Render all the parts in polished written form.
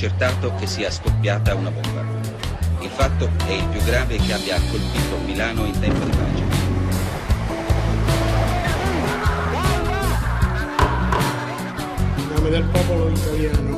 accertato che sia scoppiata una bomba. Il fatto è il più grave che abbia colpito Milano in tempo di pace. In nome del popolo italiano.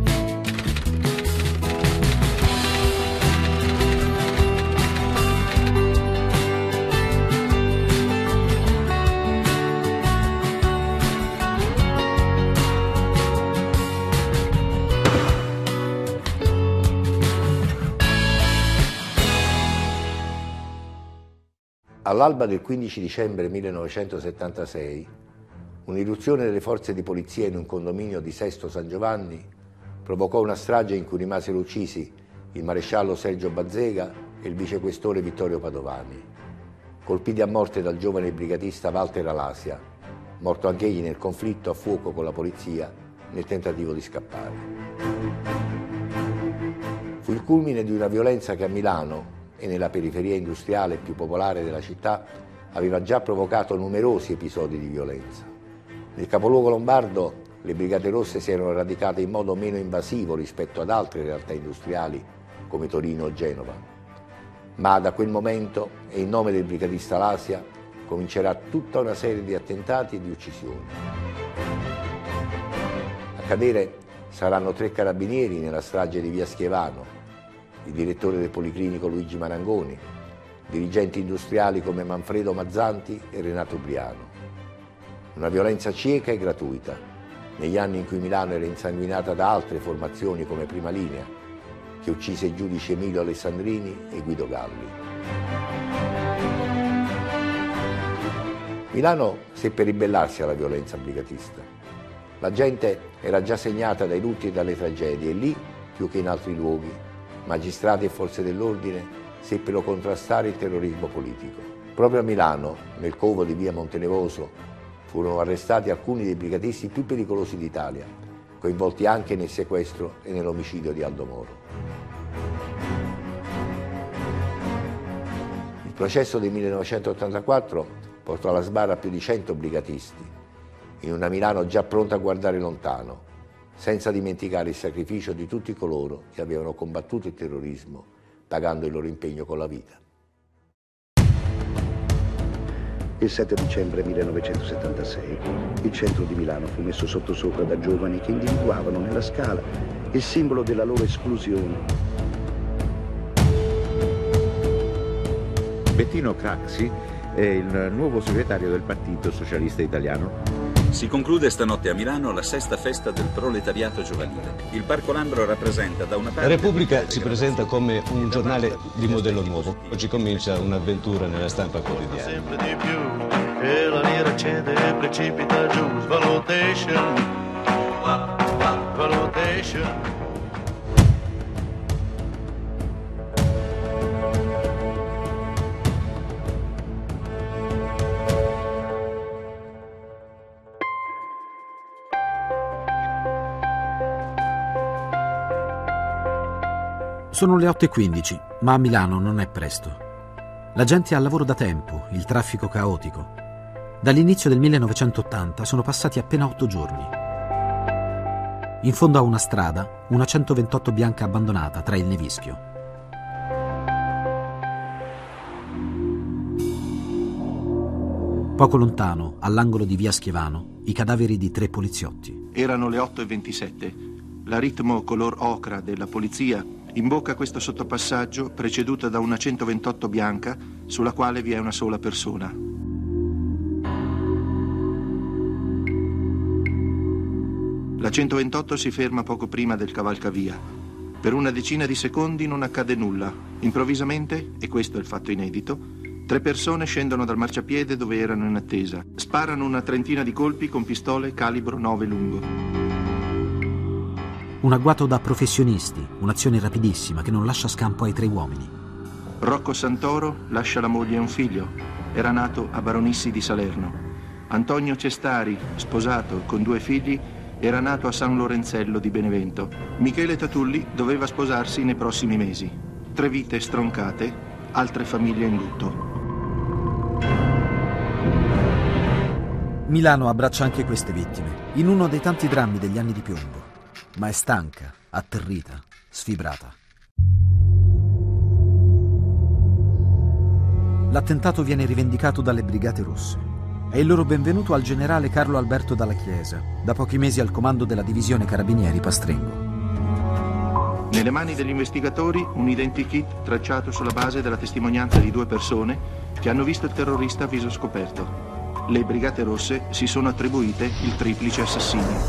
All'alba del 15 dicembre 1976, un'irruzione delle forze di polizia in un condominio di Sesto San Giovanni provocò una strage in cui rimasero uccisi il maresciallo Sergio Bazzega e il vicequestore Vittorio Padovani, colpiti a morte dal giovane brigatista Walter Alasia, morto anch'egli nel conflitto a fuoco con la polizia nel tentativo di scappare. Fu il culmine di una violenza che a Milano e nella periferia industriale più popolare della città aveva già provocato numerosi episodi di violenza. Nel capoluogo lombardo le Brigate Rosse si erano radicate in modo meno invasivo rispetto ad altre realtà industriali come Torino o Genova. Ma da quel momento e in nome del brigatista Alasia comincerà tutta una serie di attentati e di uccisioni. A cadere saranno 3 carabinieri nella strage di via Schiavano, il direttore del Policlinico Luigi Marangoni, dirigenti industriali come Manfredo Mazzanti e Renato Briano. Una violenza cieca e gratuita, negli anni in cui Milano era insanguinata da altre formazioni come Prima Linea, che uccise i giudici Emilio Alessandrini e Guido Galli. Milano seppe ribellarsi alla violenza brigatista. La gente era già segnata dai lutti e dalle tragedie e lì, più che in altri luoghi, magistrati e forze dell'ordine seppero contrastare il terrorismo politico. Proprio a Milano, nel covo di via Montenevoso, furono arrestati alcuni dei brigatisti più pericolosi d'Italia, coinvolti anche nel sequestro e nell'omicidio di Aldo Moro. Il processo del 1984 portò alla sbarra più di 100 brigatisti, in una Milano già pronta a guardare lontano, senza dimenticare il sacrificio di tutti coloro che avevano combattuto il terrorismo, pagando il loro impegno con la vita. Il 7 dicembre 1976 il centro di Milano fu messo sottosopra da giovani che individuavano nella Scala il simbolo della loro esclusione. Bettino Craxi è il nuovo segretario del Partito Socialista Italiano. Si conclude stanotte a Milano la 6ª festa del proletariato giovanile. Il Parco Lambro rappresenta da una parte... La Repubblica si presenta come un giornale di modello nuovo. Oggi comincia un'avventura nella stampa quotidiana. Sempre di più, e la lira cede e precipita giù. Svalutation, valutation. Sono le 8:15, ma a Milano non è presto. La gente è al lavoro da tempo, il traffico caotico. Dall'inizio del 1980 sono passati appena 8 giorni. In fondo a una strada, una 128 bianca abbandonata tra il nevischio. Poco lontano, all'angolo di via Schiavano, i cadaveri di 3 poliziotti. Erano le 8:27. La ritmo color ocra della polizia imbocca questo sottopassaggio preceduta da una 128 bianca sulla quale vi è una sola persona. La 128 si ferma poco prima del cavalcavia. Per una decina di secondi non accade nulla. Improvvisamente, e questo è il fatto inedito, 3 persone scendono dal marciapiede dove erano in attesa. Sparano una trentina di colpi con pistole calibro 9 lungo. Un agguato da professionisti, un'azione rapidissima che non lascia scampo ai 3 uomini. Rocco Santoro lascia la moglie e un figlio. Era nato a Baronissi di Salerno. Antonio Cestari, sposato con 2 figli, era nato a San Lorenzello di Benevento. Michele Tatulli doveva sposarsi nei prossimi mesi. 3 vite stroncate, altre famiglie in lutto. Milano abbraccia anche queste vittime, in uno dei tanti drammi degli anni di piombo. Ma è stanca, atterrita, sfibrata. L'attentato viene rivendicato dalle Brigate Rosse. È il loro benvenuto al generale Carlo Alberto Dalla Chiesa, da pochi mesi al comando della divisione Carabinieri Pastrengo. Nelle mani degli investigatori un identikit tracciato sulla base della testimonianza di 2 persone che hanno visto il terrorista a viso scoperto. Le Brigate Rosse si sono attribuite il triplice assassinio.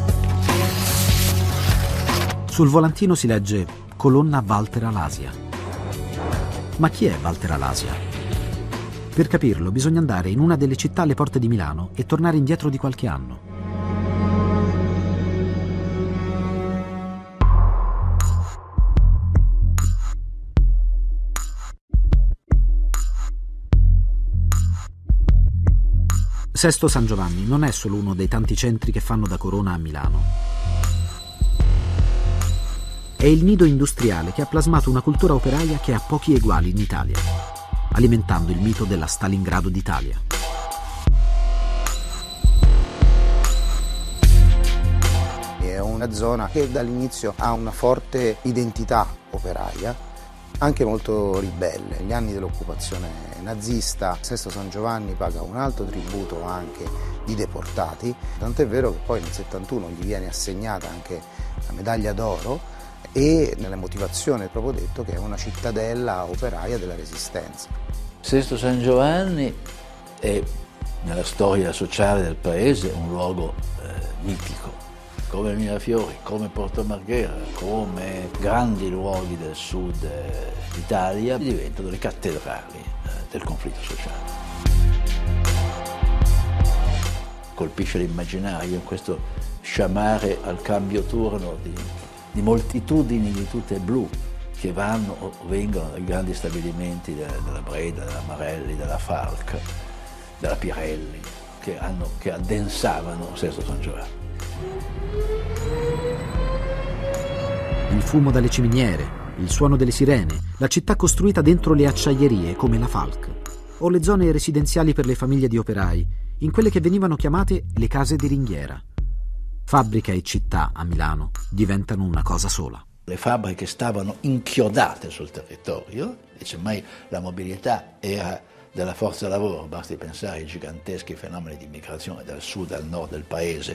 Sul volantino si legge Colonna Walter Alasia. Ma chi è Walter Alasia? Per capirlo bisogna andare in una delle città alle porte di Milano e tornare indietro di qualche anno. Sesto San Giovanni non è solo uno dei tanti centri che fanno da corona a Milano. È il nido industriale che ha plasmato una cultura operaia che ha pochi eguali in Italia, alimentando il mito della Stalingrado d'Italia. È una zona che dall'inizio ha una forte identità operaia, anche molto ribelle. Negli anni dell'occupazione nazista, Sesto San Giovanni paga un alto tributo anche di deportati, tant'è vero che poi nel 71 gli viene assegnata anche la medaglia d'oro e nella motivazione è proprio detto che è una cittadella operaia della Resistenza. Sesto San Giovanni è nella storia sociale del paese un luogo mitico, come Mirafiori, come Porto Marghera, come grandi luoghi del sud d'Italia diventano le cattedrali del conflitto sociale. Colpisce l'immaginario in questo sciamare al cambio turno di moltitudini di tute blu che vanno o vengono dai grandi stabilimenti della Breda, della Marelli, della Falck, della Pirelli, che addensavano Sesto San Giovanni. Il fumo dalle ciminiere, il suono delle sirene, la città costruita dentro le acciaierie come la Falck, o le zone residenziali per le famiglie di operai, in quelle che venivano chiamate le case di ringhiera. Fabbrica e città a Milano diventano una cosa sola. Le fabbriche stavano inchiodate sul territorio, e semmai la mobilità era della forza lavoro, basti pensare ai giganteschi fenomeni di immigrazione dal sud al nord del paese.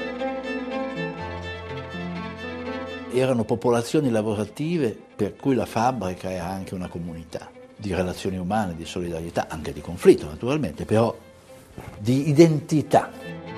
Erano popolazioni lavorative per cui la fabbrica era anche una comunità di relazioni umane, di solidarietà, anche di conflitto naturalmente, però di identità.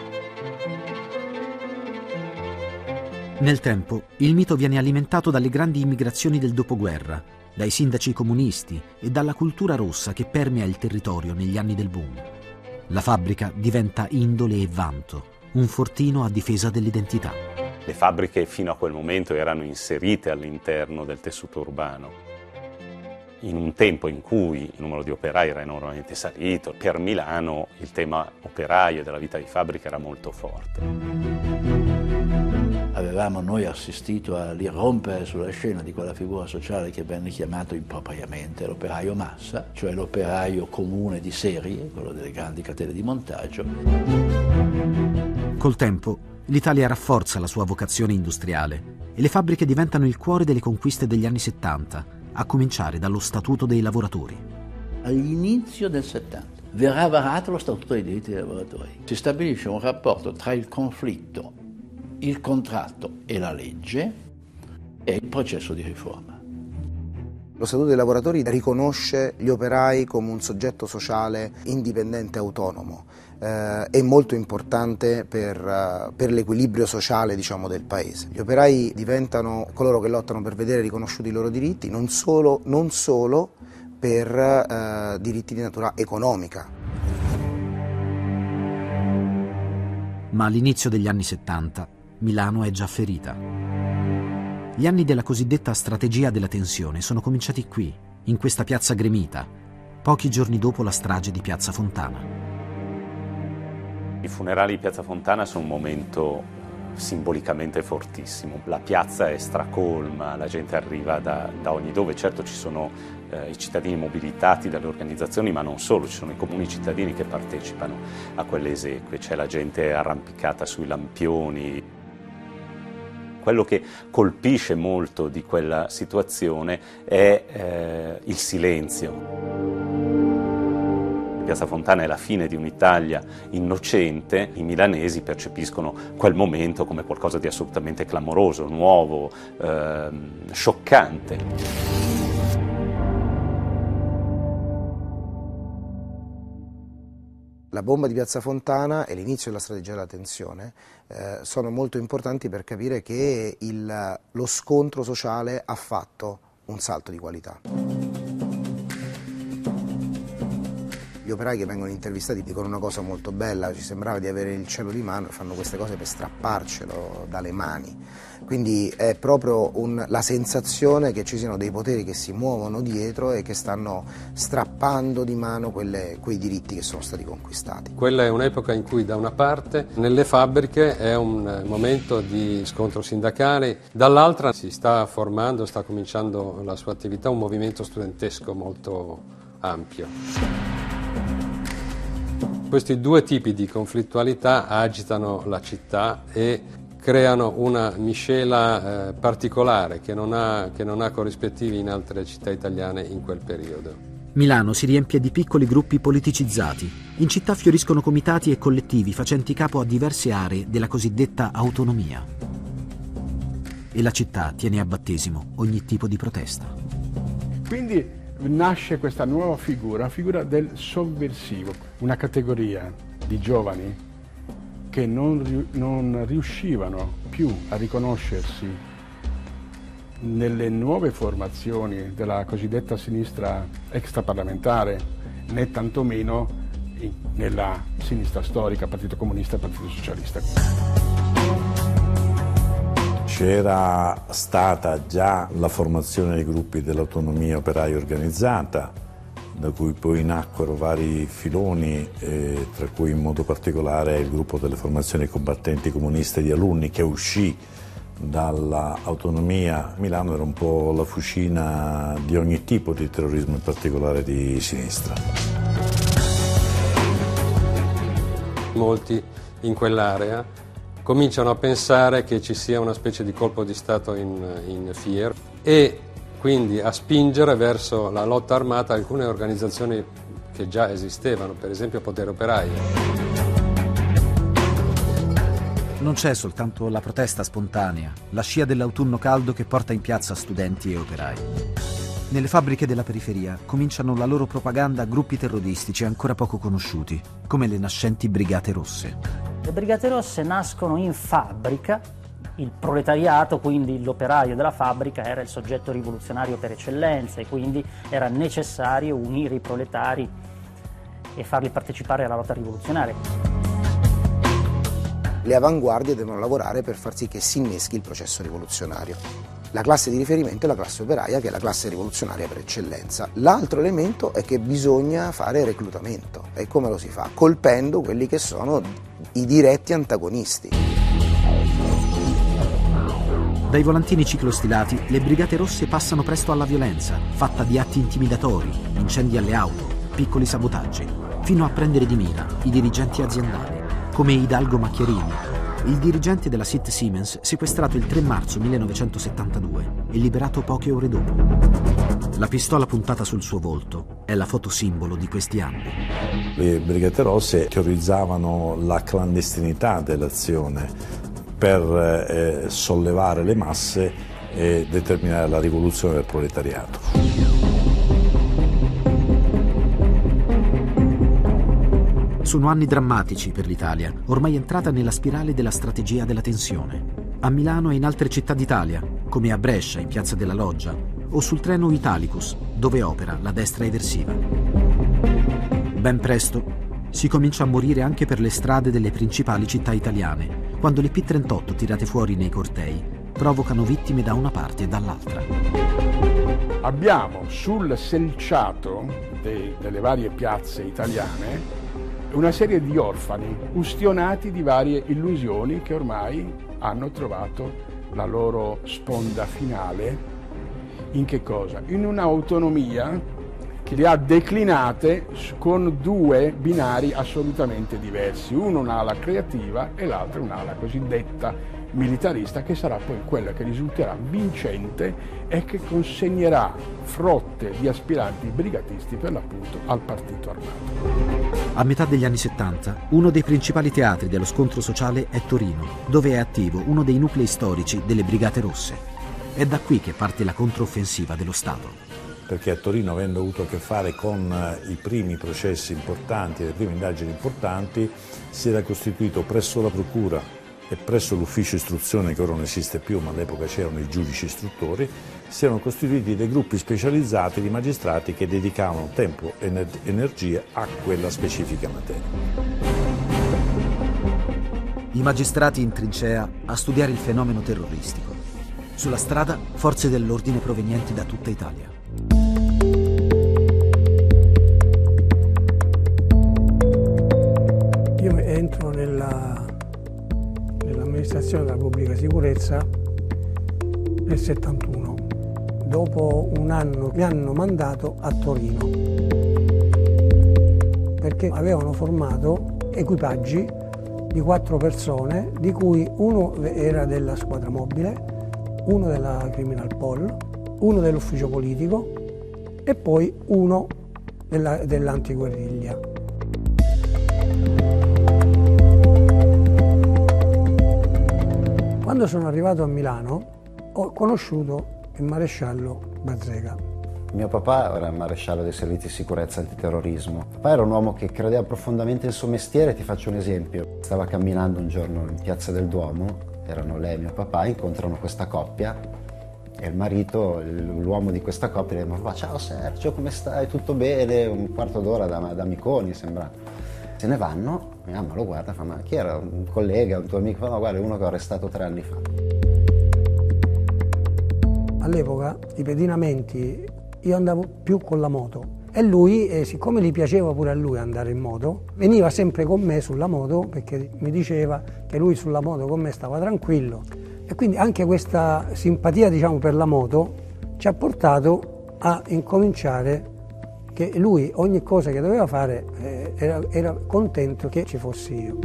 Nel tempo, il mito viene alimentato dalle grandi immigrazioni del dopoguerra, dai sindaci comunisti e dalla cultura rossa che permea il territorio negli anni del boom. La fabbrica diventa indole e vanto, un fortino a difesa dell'identità. Le fabbriche fino a quel momento erano inserite all'interno del tessuto urbano. In un tempo in cui il numero di operai era enormemente salito, per Milano il tema operaio e della vita di fabbrica era molto forte. Avevamo noi assistito all'irrompere sulla scena di quella figura sociale che venne chiamato impropriamente l'operaio massa, cioè l'operaio comune di serie, quello delle grandi catene di montaggio. Col tempo, l'Italia rafforza la sua vocazione industriale e le fabbriche diventano il cuore delle conquiste degli anni 70, a cominciare dallo Statuto dei lavoratori. All'inizio del 70 verrà varato lo Statuto dei diritti dei lavoratori. Si stabilisce un rapporto tra il conflitto, il contratto e la legge e il processo di riforma. Lo Statuto dei lavoratori riconosce gli operai come un soggetto sociale indipendente e autonomo. È molto importante per l'equilibrio sociale, diciamo, del paese. Gli operai diventano coloro che lottano per vedere riconosciuti i loro diritti, non solo per diritti di natura economica. Ma all'inizio degli anni 70 Milano è già ferita. Gli anni della cosiddetta strategia della tensione sono cominciati qui, in questa piazza gremita, pochi giorni dopo la strage di Piazza Fontana. I funerali di Piazza Fontana sono un momento simbolicamente fortissimo. La piazza è stracolma, la gente arriva da ogni dove. Certo ci sono i cittadini mobilitati dalle organizzazioni, ma non solo, ci sono i comuni cittadini che partecipano a quelle esequie. C'è la gente arrampicata sui lampioni. Quello che colpisce molto di quella situazione è il silenzio. Piazza Fontana è la fine di un'Italia innocente. I milanesi percepiscono quel momento come qualcosa di assolutamente clamoroso, nuovo, scioccante. La bomba di Piazza Fontana e l'inizio della strategia della tensione sono molto importanti per capire che lo scontro sociale ha fatto un salto di qualità. Gli operai che vengono intervistati dicono una cosa molto bella: ci sembrava di avere il cielo di mano e fanno queste cose per strapparcelo dalle mani. Quindi è proprio la sensazione che ci siano dei poteri che si muovono dietro e che stanno strappando di mano quei diritti che sono stati conquistati. Quella è un'epoca in cui da una parte nelle fabbriche è un momento di scontro sindacale, dall'altra si sta formando, sta cominciando la sua attività un movimento studentesco molto ampio. Questi due tipi di conflittualità agitano la città e creano una miscela particolare che non ha corrispettivi in altre città italiane in quel periodo. Milano si riempie di piccoli gruppi politicizzati. In città fioriscono comitati e collettivi facenti capo a diverse aree della cosiddetta autonomia. E la città tiene a battesimo ogni tipo di protesta. Quindi nasce questa nuova figura, la figura del sovversivo, una categoria di giovani che non riuscivano più a riconoscersi nelle nuove formazioni della cosiddetta sinistra extraparlamentare, né tantomeno nella sinistra storica, Partito Comunista e Partito Socialista. C'era stata già la formazione dei gruppi dell'autonomia operaia organizzata, da cui poi nacquero vari filoni, tra cui in modo particolare il gruppo delle formazioni combattenti comuniste di alunni che uscì dall'autonomia. Milano era un po' la fucina di ogni tipo di terrorismo, in particolare di sinistra. Molti in quell'area cominciano a pensare che ci sia una specie di colpo di Stato in Fier e quindi a spingere verso la lotta armata alcune organizzazioni che già esistevano, per esempio Potere Operaio. Non c'è soltanto la protesta spontanea, la scia dell'autunno caldo che porta in piazza studenti e operai. Nelle fabbriche della periferia cominciano la loro propaganda a gruppi terroristici ancora poco conosciuti, come le nascenti Brigate Rosse. Le Brigate Rosse nascono in fabbrica, il proletariato, quindi l'operaio della fabbrica, era il soggetto rivoluzionario per eccellenza e quindi era necessario unire i proletari e farli partecipare alla lotta rivoluzionaria. Le avanguardie devono lavorare per far sì che si inneschi il processo rivoluzionario. La classe di riferimento è la classe operaia, che è la classe rivoluzionaria per eccellenza. L'altro elemento è che bisogna fare reclutamento. E come lo si fa? Colpendo quelli che sono i diretti antagonisti. Dai volantini ciclostilati, le Brigate Rosse passano presto alla violenza, fatta di atti intimidatori, incendi alle auto, piccoli sabotaggi, fino a prendere di mira i dirigenti aziendali, come Hidalgo Macchiarini, il dirigente della SIT Siemens sequestrato il 3 marzo 1972 e liberato poche ore dopo. La pistola puntata sul suo volto è la foto simbolo di questi anni. Le Brigate Rosse teorizzavano la clandestinità dell'azione per sollevare le masse e determinare la rivoluzione del proletariato. Sono anni drammatici per l'Italia, ormai entrata nella spirale della strategia della tensione. A Milano e in altre città d'Italia, come a Brescia in Piazza della Loggia, o sul treno Italicus, dove opera la destra eversiva. Ben presto si comincia a morire anche per le strade delle principali città italiane, quando le P-38 tirate fuori nei cortei provocano vittime da una parte e dall'altra. Abbiamo sul selciato delle varie piazze italiane una serie di orfani ustionati di varie illusioni che ormai hanno trovato la loro sponda finale. In che cosa? In un'autonomia che le ha declinate con due binari assolutamente diversi. Uno un'ala creativa e l'altro un'ala cosiddetta militarista, che sarà poi quella che risulterà vincente e che consegnerà frotte di aspiranti brigatisti per l'appunto al partito armato. A metà degli anni 70, uno dei principali teatri dello scontro sociale è Torino, dove è attivo uno dei nuclei storici delle Brigate Rosse. È da qui che parte la controffensiva dello Stato. Perché a Torino, avendo avuto a che fare con i primi processi importanti, le prime indagini importanti, si era costituito presso la Procura e presso l'ufficio istruzione, che ora non esiste più, ma all'epoca c'erano i giudici istruttori, si erano costituiti dei gruppi specializzati di magistrati che dedicavano tempo e energie a quella specifica materia. I magistrati in trincea a studiare il fenomeno terroristico. Sulla strada, forze dell'ordine provenienti da tutta Italia. Io entro nell'amministrazione della pubblica sicurezza nel 71. Dopo un anno mi hanno mandato a Torino perché avevano formato equipaggi di 4 persone, di cui uno era della squadra mobile, uno della Criminal Pol, uno dell'ufficio politico e poi uno dell'antiguerriglia. Quando sono arrivato a Milano ho conosciuto il maresciallo Bazzega. Mio papà era il maresciallo dei servizi di sicurezza antiterrorismo. Papà era un uomo che credeva profondamente nel suo mestiere. Ti faccio un esempio. Stava camminando un giorno in piazza del Duomo, erano lei e mio papà, incontrano questa coppia e il marito, l'uomo di questa coppia, gli dice: "Ma ciao Sergio, come stai? Tutto bene?" Un quarto d'ora da Miconi sembra. Se ne vanno, mia mamma lo guarda e fa: "Ma chi era? Un collega, un tuo amico?" Fa: "No, guarda, è uno che ho arrestato 3 anni fa." All'epoca i pedinamenti io andavo più con la moto e lui, siccome gli piaceva pure a lui andare in moto, veniva sempre con me sulla moto perché mi diceva che lui sulla moto con me stava tranquillo, e quindi anche questa simpatia, diciamo, per la moto ci ha portato a incominciare che lui ogni cosa che doveva fare era contento che ci fossi io.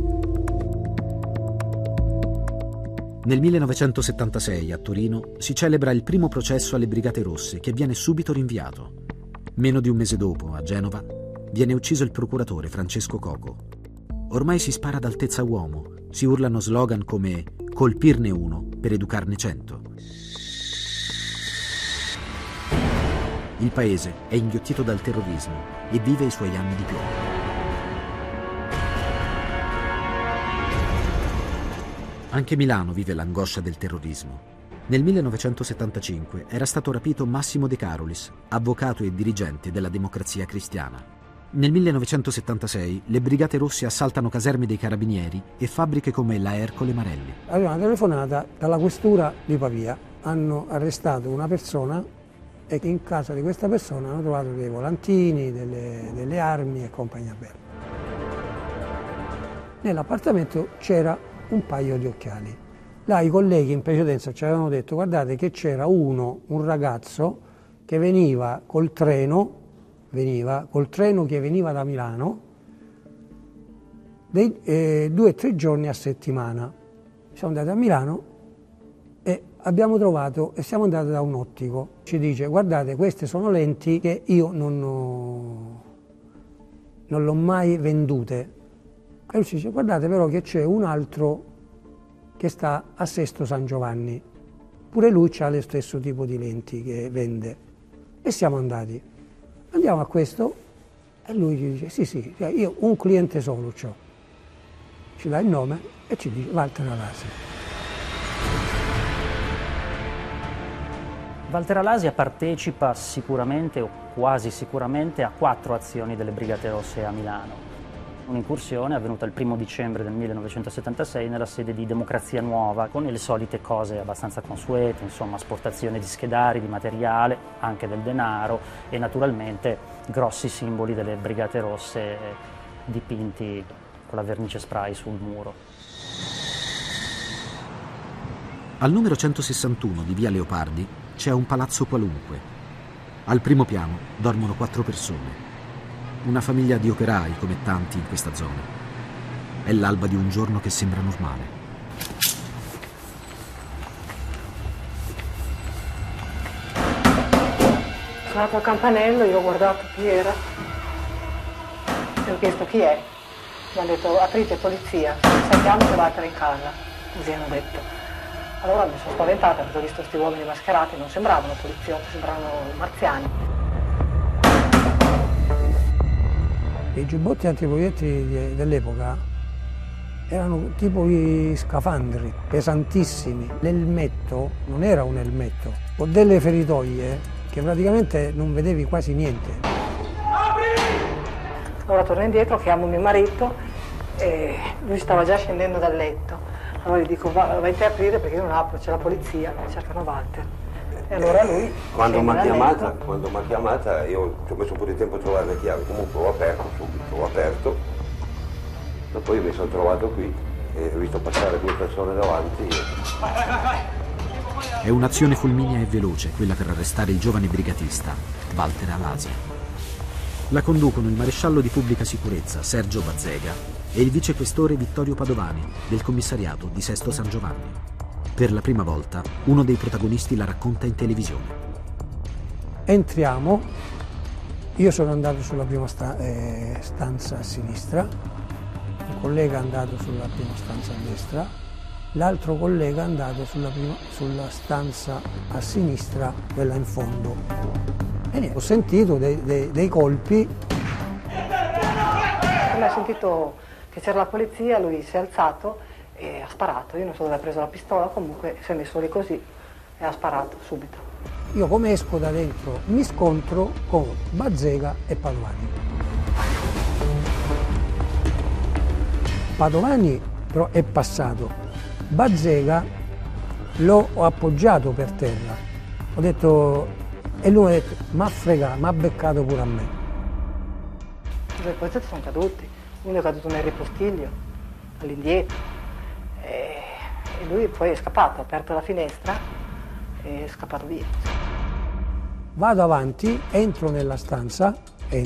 Nel 1976 a Torino si celebra il primo processo alle Brigate Rosse, che viene subito rinviato. Meno di un mese dopo, a Genova, viene ucciso il procuratore Francesco Coco. Ormai si spara ad altezza uomo, si urlano slogan come "colpirne uno per educarne 100". Il paese è inghiottito dal terrorismo e vive i suoi anni di piombo. Anche Milano vive l'angoscia del terrorismo. Nel 1975 era stato rapito Massimo De Carolis, avvocato e dirigente della Democrazia Cristiana. Nel 1976 le Brigate Rosse assaltano caserme dei Carabinieri e fabbriche come la Ercole Marelli. Aveva una telefonata dalla questura di Pavia. Hanno arrestato una persona e in casa di questa persona hanno trovato dei volantini, delle armi e compagnia bella. Nell'appartamento c'era un paio di occhiali. Là i colleghi in precedenza ci avevano detto: guardate che c'era un ragazzo che veniva col treno che veniva da Milano 2 o 3 giorni a settimana. Siamo andati a Milano e abbiamo trovato, e siamo andati da un ottico. Ci dice: guardate, queste sono lenti che io non l'ho mai vendute. E lui ci dice: guardate però che c'è un altro che sta a Sesto San Giovanni, pure lui ha lo stesso tipo di lenti che vende. E siamo andati. Andiamo a questo e lui ci dice: sì, io un cliente solo c'ho. Ci dà il nome e ci dice: Walter Alasi. Walter Alasia partecipa sicuramente o quasi sicuramente a 4 azioni delle Brigate Rosse a Milano. Un'incursione avvenuta il 1° dicembre del 1976 nella sede di Democrazia Nuova, con le solite cose abbastanza consuete, insomma asportazione di schedari, di materiale, anche del denaro e naturalmente grossi simboli delle Brigate Rosse dipinti con la vernice spray sul muro. Al numero 161 di via Leopardi c'è un palazzo qualunque. Al primo piano dormono 4 persone. Una famiglia di operai, come tanti in questa zona. È l'alba di un giorno che sembra normale. suonato il campanello, io ho guardato chi era e ho chiesto chi è. Mi hanno detto aprite polizia, sappiamo che Walter è in casa, così hanno detto. Allora mi sono spaventata perché ho visto questi uomini mascherati, non sembravano poliziotti, sembravano marziani. I giubbotti antiproiettili dell'epoca erano tipo i scafandri, pesantissimi. L'elmetto non era un elmetto, con delle feritoie che praticamente non vedevi quasi niente. Allora torno indietro, chiamo mio marito e lui stava già scendendo dal letto. Allora gli dico vai te a aprire perché io non apro, c'è la polizia, cercano Walter. E allora lui quando mi ha chiamata io ci ho messo un po' di tempo a trovare le chiavi, comunque ho aperto subito, e poi mi sono trovato qui e ho visto passare 2 persone davanti. È un'azione fulminea e veloce quella per arrestare il giovane brigatista, Walter Alasia. La conducono il maresciallo di pubblica sicurezza Sergio Bazzega e il vicequestore Vittorio Padovani del commissariato di Sesto San Giovanni. Per la prima volta uno dei protagonisti la racconta in televisione. Entriamo, io sono andato sulla prima stanza a sinistra, un collega è andato sulla prima stanza a destra, l'altro collega è andato sulla stanza a sinistra, quella in fondo. E ho sentito dei colpi. Quando ha sentito che c'era la polizia, lui si è alzato e ha sparato. Io non so dove ha preso la pistola, comunque si è messo lì così e ha sparato subito. Io come esco da dentro mi scontro con Bazzega e Padovani. Padovani però è passato, Bazzega l'ho appoggiato per terra. Ho detto, e lui mi ha detto, ma fregato, ma ha beccato pure a me. I 2 poliziotti sono caduti, uno è caduto nel ripostiglio, all'indietro, e lui poi è scappato, ha aperto la finestra e è scappato via. Vado avanti, entro nella stanza,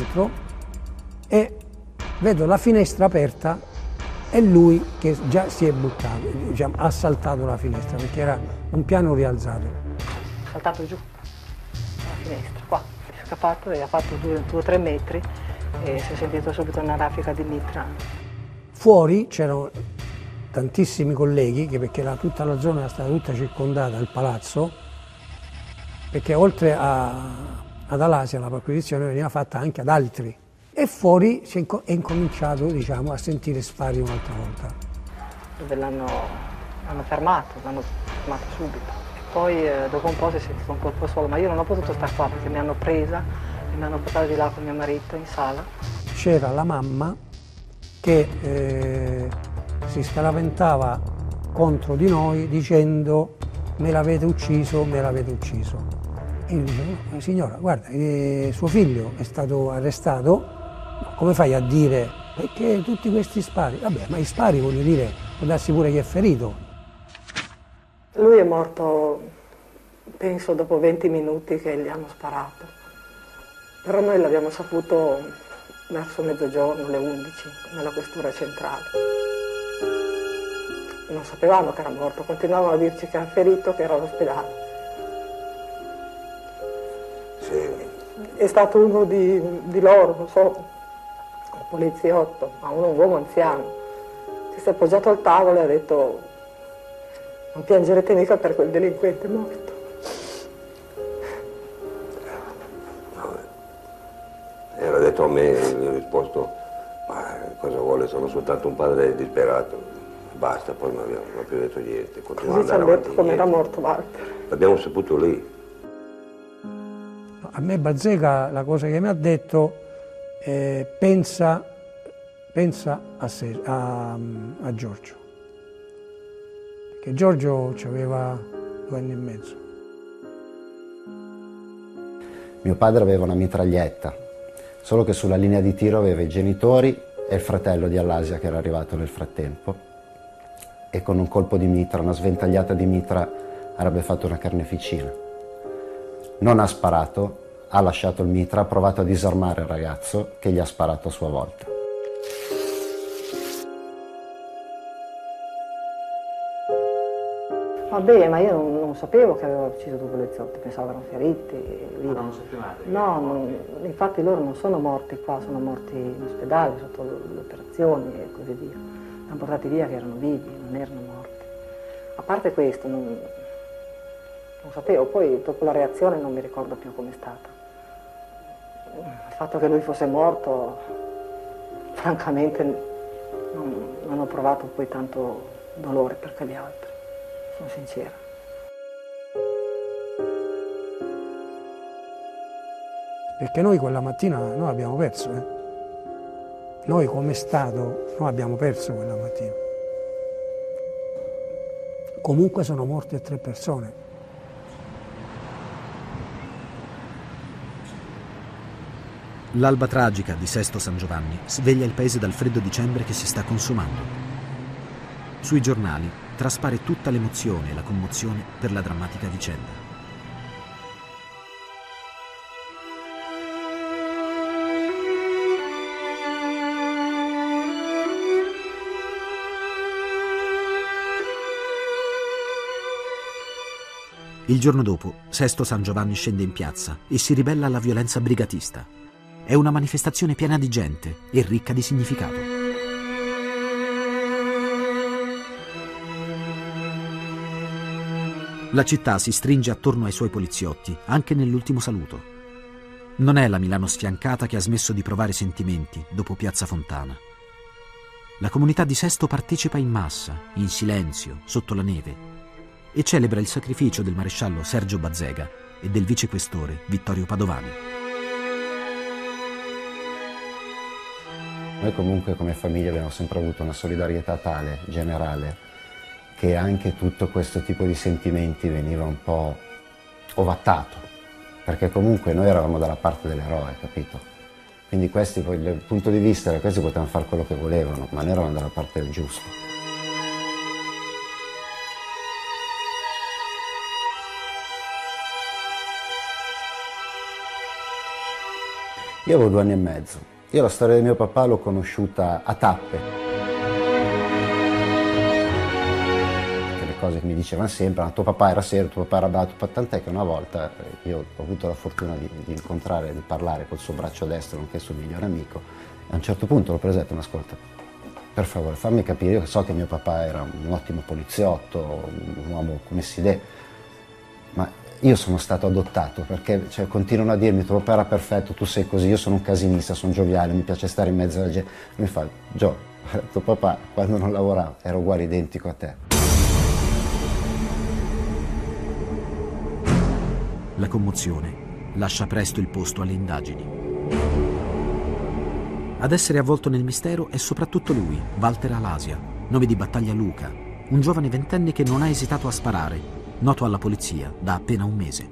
e vedo la finestra aperta e lui che già si è buttato, diciamo, ha saltato la finestra perché era un piano rialzato. È saltato giù. Finestra, qua, è scappato e ha fatto 2 o 3 metri e si è sentito subito una raffica di mitra. Fuori c'erano tantissimi colleghi, perché tutta la zona era stata tutta circondata, il palazzo, perché oltre ad Alasia la perquisizione veniva fatta anche ad altri. E fuori è incominciato, diciamo, a sentire spari un'altra volta. Dove l'hanno fermato subito. Poi dopo un po' si è sentito un colpo solo, ma io non ho potuto stare qua perché mi hanno presa e mi hanno portato di là con mio marito in sala. C'era la mamma che si scaraventava contro di noi dicendo me l'avete ucciso, me l'avete ucciso. E io dicevo, no, signora, guarda, suo figlio è stato arrestato, come fai a dire perché tutti questi spari? Vabbè, ma i spari voglio dire, può darsi pure che è ferito. Lui è morto, penso, dopo 20 minuti che gli hanno sparato. Però noi l'abbiamo saputo verso mezzogiorno, le 11, nella questura centrale. Non sapevamo che era morto, continuavano a dirci che era ferito, che era all'ospedale. Sì. È stato uno di loro, non so, un poliziotto, ma un uomo anziano, che si è appoggiato al tavolo e ha detto non piangerete mica per quel delinquente morto. Era detto a me, gli ho risposto, ma cosa vuole, sono soltanto un padre disperato. Basta, poi non abbiamo più detto niente. Così ci hanno detto come era morto Walter. L'abbiamo saputo lì. A me Bazzega la cosa che mi ha detto pensa a Giorgio. Perché Giorgio aveva 2 anni e mezzo. Mio padre aveva una mitraglietta, solo che sulla linea di tiro aveva i genitori e il fratello di Alasia che era arrivato nel frattempo, e con un colpo di mitra, una sventagliata di mitra, avrebbe fatto una carneficina. Non ha sparato, ha lasciato il mitra, ha provato a disarmare il ragazzo che gli ha sparato a sua volta. Vabbè, ma io non sapevo che aveva ucciso due poliziotti, pensavo erano feriti. Non lo sapevate? No, infatti loro non sono morti qua, sono morti in ospedale sotto le operazioni e così via. Li hanno portati via che erano vivi, non erano morti. A parte questo, non sapevo, poi dopo la reazione non mi ricordo più com'è stata. Il fatto che lui fosse morto, francamente non ho provato poi tanto dolore per quegli altri. Sono sincera. Perché noi quella mattina noi abbiamo perso, Noi come Stato noi abbiamo perso quella mattina. Comunque sono morte 3 persone. L'alba tragica di Sesto San Giovanni sveglia il paese dal freddo dicembre che si sta consumando. Sui giornali traspare tutta l'emozione e la commozione per la drammatica vicenda. Il giorno dopo, Sesto San Giovanni scende in piazza e si ribella alla violenza brigatista. È una manifestazione piena di gente e ricca di significato. La città si stringe attorno ai suoi poliziotti, anche nell'ultimo saluto. Non è la Milano sfiancata che ha smesso di provare sentimenti dopo Piazza Fontana. La comunità di Sesto partecipa in massa, in silenzio, sotto la neve, e celebra il sacrificio del maresciallo Sergio Bazzega e del vicequestore Vittorio Padovani. Noi comunque come famiglia abbiamo sempre avuto una solidarietà tale, generale, che anche tutto questo tipo di sentimenti veniva un po' ovattato, perché comunque noi eravamo dalla parte dell'eroe, capito? Quindi questi, dal punto di vista, questi potevano fare quello che volevano, ma noi eravamo dalla parte del giusto. Io avevo 2 anni e mezzo. Io la storia di mio papà l'ho conosciuta a tappe. Cose che mi dicevano sempre, tuo papà era serio, tuo papà era bravo, tant'è che una volta io ho avuto la fortuna di incontrare, di parlare col suo braccio destro, nonché il suo migliore amico, e a un certo punto l'ho preso e ho detto, ma ascolta, per favore fammi capire, io so che mio papà era un ottimo poliziotto, un uomo come si deve, ma io sono stato adottato perché continuano a dirmi tuo papà era perfetto, tu sei così, io sono un casinista, sono gioviale, mi piace stare in mezzo alla gente, e mi fa, Gio, tuo papà quando non lavorava era uguale identico a te. La commozione lascia presto il posto alle indagini. Ad essere avvolto nel mistero è soprattutto lui, Walter Alasia, nome di battaglia Luca, un giovane ventenne che non ha esitato a sparare, noto alla polizia da appena un mese.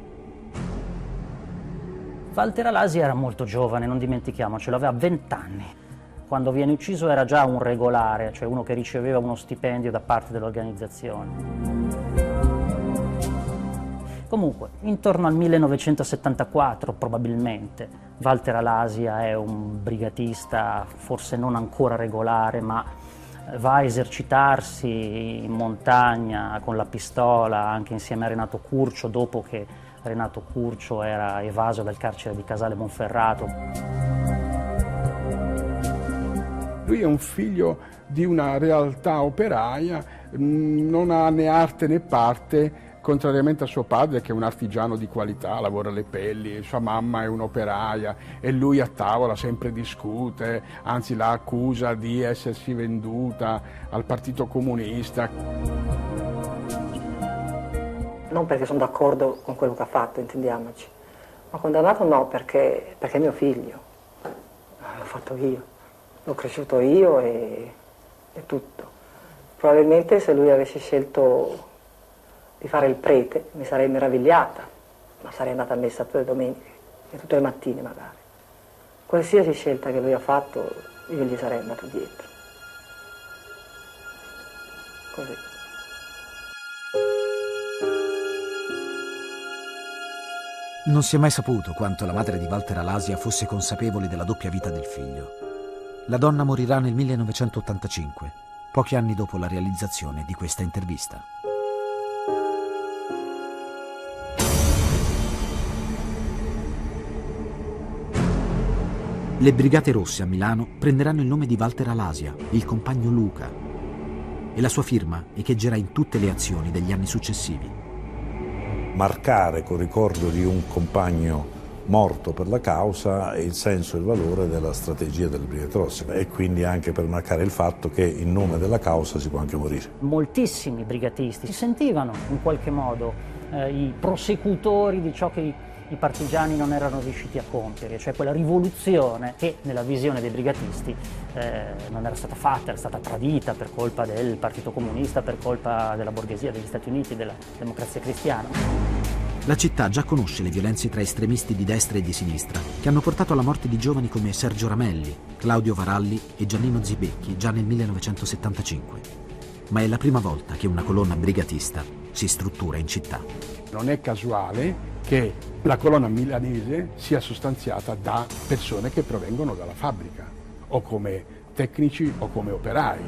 Walter Alasia era molto giovane, non dimentichiamocelo, aveva 20 anni. Quando viene ucciso era già un regolare, cioè uno che riceveva uno stipendio da parte dell'organizzazione. Comunque, intorno al 1974 probabilmente, Walter Alasia è un brigatista forse non ancora regolare, ma va a esercitarsi in montagna con la pistola anche insieme a Renato Curcio, dopo che Renato Curcio era evaso dal carcere di Casale Monferrato. Lui è un figlio di una realtà operaia, non ha né arte né parte, contrariamente a suo padre che è un artigiano di qualità, lavora le pelli, sua mamma è un'operaia e lui a tavola sempre discute, anzi la accusa di essersi venduta al Partito Comunista. Non perché sono d'accordo con quello che ha fatto, intendiamoci, ma condannato no, perché è mio figlio, l'ho fatto io, l'ho cresciuto io e tutto. Probabilmente se lui avesse scelto di fare il prete mi sarei meravigliata, ma sarei andata a messa tutte le domeniche e tutte le mattine magari. Qualsiasi scelta che lui ha fatto io gli sarei andato dietro. Così. Non si è mai saputo quanto la madre di Walter Alasia fosse consapevole della doppia vita del figlio. La donna morirà nel 1985, pochi anni dopo la realizzazione di questa intervista. Le Brigate Rosse a Milano prenderanno il nome di Walter Alasia, il compagno Luca, e la sua firma echeggerà in tutte le azioni degli anni successivi. Marcare col ricordo di un compagno morto per la causa il senso e il valore della strategia delle Brigate Rosse, e quindi anche per marcare il fatto che in nome della causa si può anche morire. Moltissimi brigatisti si sentivano in qualche modo i prosecutori di ciò che i partigiani non erano riusciti a compiere, cioè quella rivoluzione che nella visione dei brigatisti non era stata fatta, era stata tradita per colpa del Partito Comunista, per colpa della borghesia degli Stati Uniti, della democrazia cristiana. La città già conosce le violenze tra estremisti di destra e di sinistra, che hanno portato alla morte di giovani come Sergio Ramelli, Claudio Varalli e Giannino Zibecchi già nel 1975. Ma è la prima volta che una colonna brigatista si struttura in città. Non è casuale che la colonna milanese sia sostanziata da persone che provengono dalla fabbrica, o come tecnici o come operai.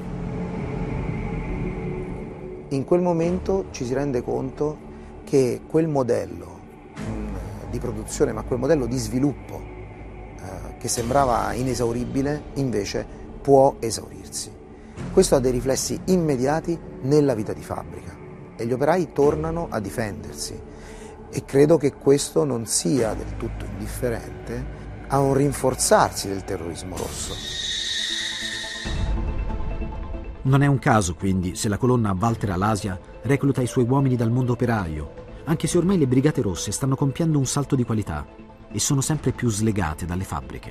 In quel momento ci si rende conto che quel modello di produzione, ma quel modello di sviluppo che sembrava inesauribile, invece può esaurirsi. Questo ha dei riflessi immediati nella vita di fabbrica e gli operai tornano a difendersi, e credo che questo non sia del tutto indifferente a un rinforzarsi del terrorismo rosso. Non è un caso, quindi, se la colonna Walter Alasia recluta i suoi uomini dal mondo operaio, anche se ormai le Brigate Rosse stanno compiendo un salto di qualità e sono sempre più slegate dalle fabbriche.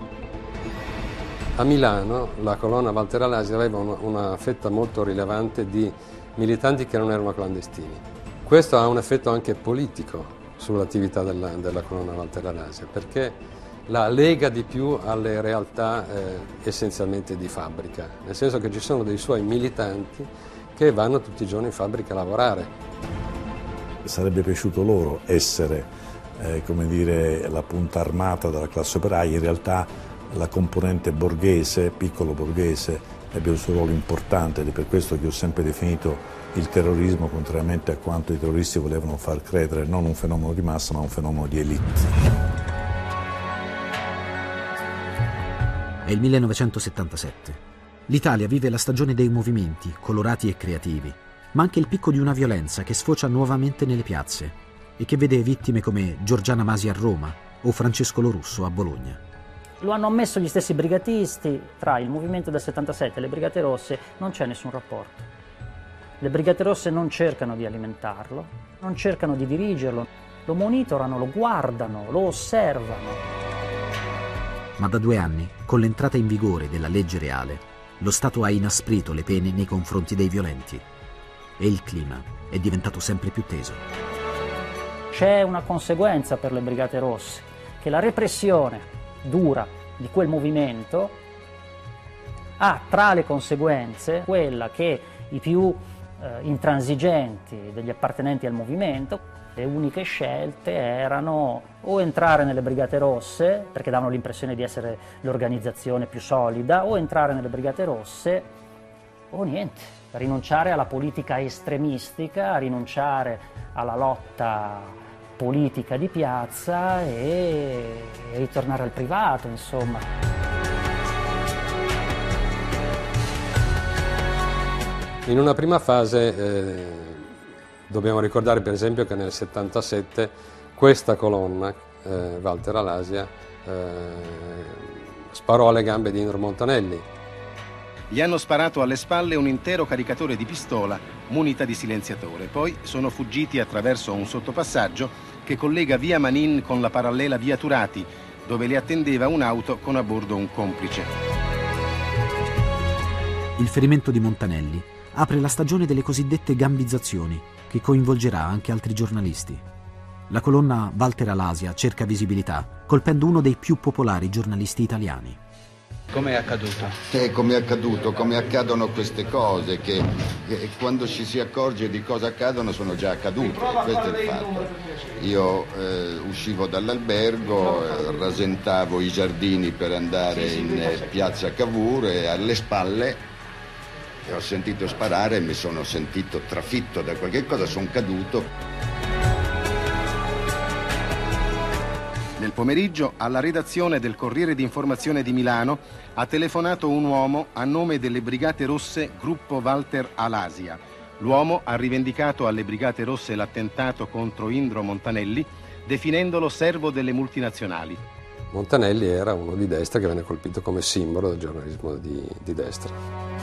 A Milano la colonna Walter Alasia aveva una fetta molto rilevante di militanti che non erano clandestini. Questo ha un effetto anche politico sull'attività della colonna Walter Alasia, perché la lega di più alle realtà essenzialmente di fabbrica, nel senso che ci sono dei suoi militanti che vanno tutti i giorni in fabbrica a lavorare. Sarebbe piaciuto loro essere, come dire, la punta armata della classe operaia. In realtà la componente borghese, piccolo borghese, ebbe un suo ruolo importante, ed è per questo che ho sempre definito il terrorismo, contrariamente a quanto i terroristi volevano far credere, non un fenomeno di massa ma un fenomeno di élite. È il 1977. L'Italia vive la stagione dei movimenti, colorati e creativi, ma anche il picco di una violenza che sfocia nuovamente nelle piazze e che vede vittime come Giorgiana Masi a Roma o Francesco Lorusso a Bologna. Lo hanno ammesso gli stessi brigatisti: tra il movimento del 77 e le Brigate Rosse non c'è nessun rapporto. Le Brigate Rosse non cercano di alimentarlo, non cercano di dirigerlo, lo monitorano, lo guardano, lo osservano. Ma da 2 anni, con l'entrata in vigore della legge reale, lo Stato ha inasprito le pene nei confronti dei violenti e il clima è diventato sempre più teso. C'è una conseguenza per le Brigate Rosse, che la repressione dura di quel movimento ha tra le conseguenze quella che i più intransigenti degli appartenenti al movimento, le uniche scelte erano o entrare nelle Brigate Rosse, perché davano l'impressione di essere l'organizzazione più solida, o entrare nelle Brigate Rosse o niente, rinunciare alla politica estremistica, rinunciare alla lotta politica di piazza e ritornare al privato, insomma. In una prima fase dobbiamo ricordare per esempio che nel 77 questa colonna, Walter Alasia, sparò alle gambe di Indro Montanelli. Gli hanno sparato alle spalle un intero caricatore di pistola munita di silenziatore. Poi sono fuggiti attraverso un sottopassaggio che collega via Manin con la parallela via Turati, dove li attendeva un'auto con a bordo un complice. Il ferimento di Montanelli apre la stagione delle cosiddette gambizzazioni, che coinvolgerà anche altri giornalisti. La colonna Walter Alasia cerca visibilità, colpendo uno dei più popolari giornalisti italiani. Come è accaduto? Come è accaduto, come accadono queste cose, che quando ci si accorge di cosa accadono sono già accadute, questo è il fatto. Io uscivo dall'albergo, rasentavo i giardini per andare in piazza Cavour e alle spalle ho sentito sparare e mi sono sentito trafitto da qualche cosa, sono caduto. Nel pomeriggio, alla redazione del Corriere d'Informazione di Milano ha telefonato un uomo a nome delle Brigate Rosse Gruppo Walter Alasia. L'uomo ha rivendicato alle Brigate Rosse l'attentato contro Indro Montanelli, definendolo servo delle multinazionali. Montanelli era uno di destra che venne colpito come simbolo del giornalismo di destra.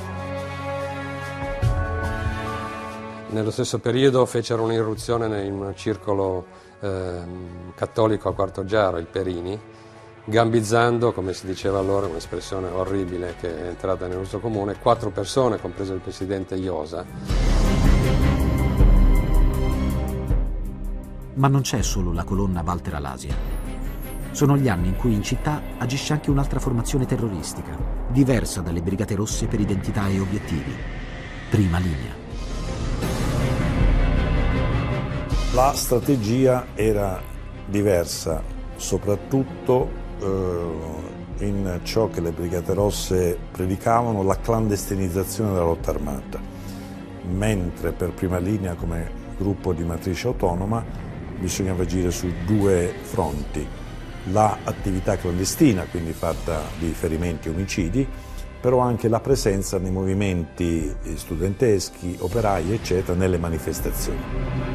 Nello stesso periodo fecero un'irruzione in un circolo cattolico a Quartoggiaro, il Perini, gambizzando, come si diceva allora, un'espressione orribile che è entrata nell'uso comune, 4 persone, compreso il presidente Iosa. Ma non c'è solo la colonna Walter Alasia. Sono gli anni in cui in città agisce anche un'altra formazione terroristica, diversa dalle Brigate Rosse per identità e obiettivi. Prima linea. La strategia era diversa, soprattutto in ciò che le Brigate Rosse predicavano, la clandestinizzazione della lotta armata, mentre per Prima Linea, come gruppo di matrice autonoma, bisognava agire su 2 fronti: l'attività clandestina, quindi fatta di ferimenti e omicidi, però anche la presenza nei movimenti studenteschi, operai, eccetera, nelle manifestazioni.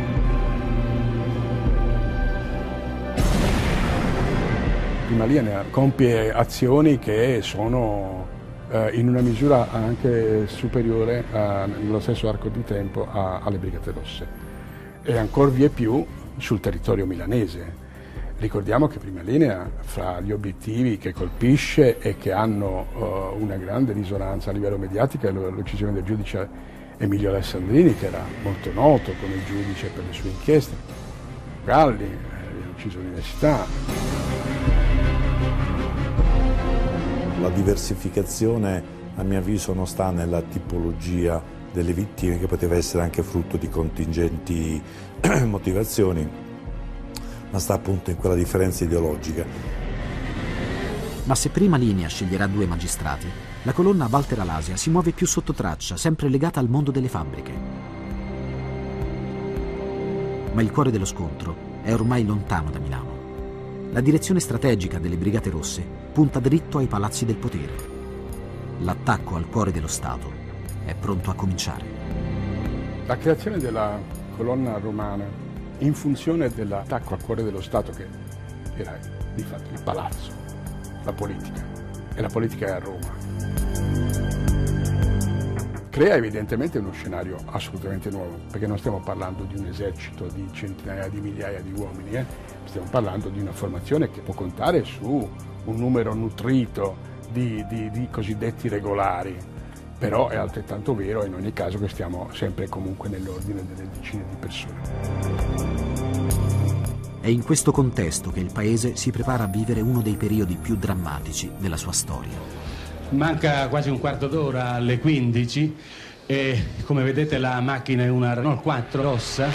Prima Linea compie azioni che sono in una misura anche superiore nello stesso arco di tempo alle Brigate Rosse e ancor vie più sul territorio milanese. Ricordiamo che Prima Linea, fra gli obiettivi che colpisce e che hanno una grande risonanza a livello mediatico, è l'uccisione del giudice Emilio Alessandrini, che era molto noto come giudice per le sue inchieste. Galli, viene ucciso all'università. La diversificazione, a mio avviso, non sta nella tipologia delle vittime, che poteva essere anche frutto di contingenti motivazioni, ma sta appunto in quella differenza ideologica. Ma se Prima Linea sceglierà 2 magistrati, la colonna Walter Alasia si muove più sotto traccia, sempre legata al mondo delle fabbriche. Ma il cuore dello scontro è ormai lontano da Milano. La direzione strategica delle Brigate Rosse punta dritto ai palazzi del potere. L'attacco al cuore dello Stato è pronto a cominciare. La creazione della colonna romana in funzione dell'attacco al cuore dello Stato, che era di fatto il palazzo, la politica, e la politica è a Roma, crea evidentemente uno scenario assolutamente nuovo, perché non stiamo parlando di un esercito di centinaia di migliaia di uomini, stiamo parlando di una formazione che può contare su un numero nutrito di cosiddetti regolari, però è altrettanto vero in ogni caso che stiamo sempre comunque nell'ordine delle decine di persone. È in questo contesto che il paese si prepara a vivere uno dei periodi più drammatici della sua storia. Manca quasi un quarto d'ora alle 15 e come vedete la macchina è una Renault 4 rossa.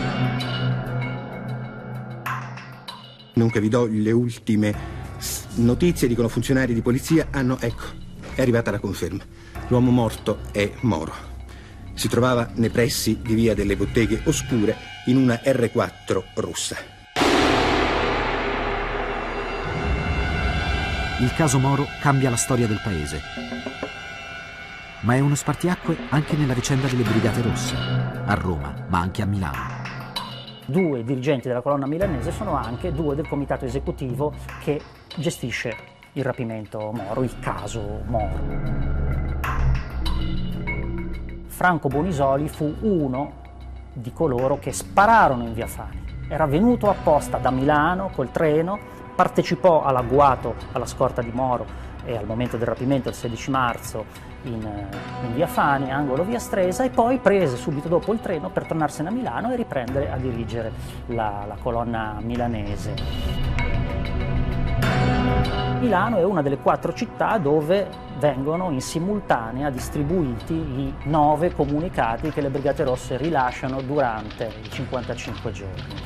Dunque vi do le ultime notizie, dicono funzionari di polizia, ecco, è arrivata la conferma. L'uomo morto è Moro. Si trovava nei pressi di via delle Botteghe Oscure in una R4 rossa. Il caso Moro cambia la storia del paese, ma è uno spartiacque anche nella vicenda delle Brigate Rosse, a Roma, ma anche a Milano. 2 dirigenti della colonna milanese sono anche 2 del comitato esecutivo che gestisce il rapimento Moro, il caso Moro. Franco Bonisoli fu uno di coloro che spararono in via Fani. Era venuto apposta da Milano col treno, partecipò all'agguato alla scorta di Moro e al momento del rapimento il 16 marzo in via Fani, angolo via Stresa, e poi prese subito dopo il treno per tornarsene a Milano e riprendere a dirigere la colonna milanese. Milano è una delle 4 città dove vengono in simultanea distribuiti i 9 comunicati che le Brigate Rosse rilasciano durante i 55 giorni.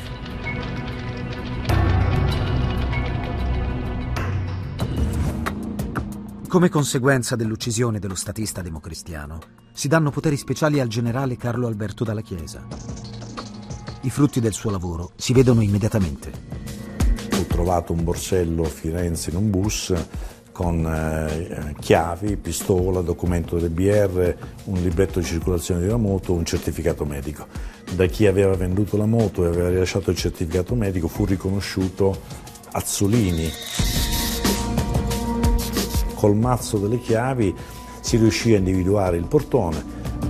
Come conseguenza dell'uccisione dello statista democristiano, si danno poteri speciali al generale Carlo Alberto Dalla Chiesa. I frutti del suo lavoro si vedono immediatamente. trovato un borsello a Firenze in un bus con chiavi, pistola, documento del BR, un libretto di circolazione della moto, un certificato medico. Da chi aveva venduto la moto e aveva rilasciato il certificato medico fu riconosciuto Azzolini. Col mazzo delle chiavi si riuscì a individuare il portone,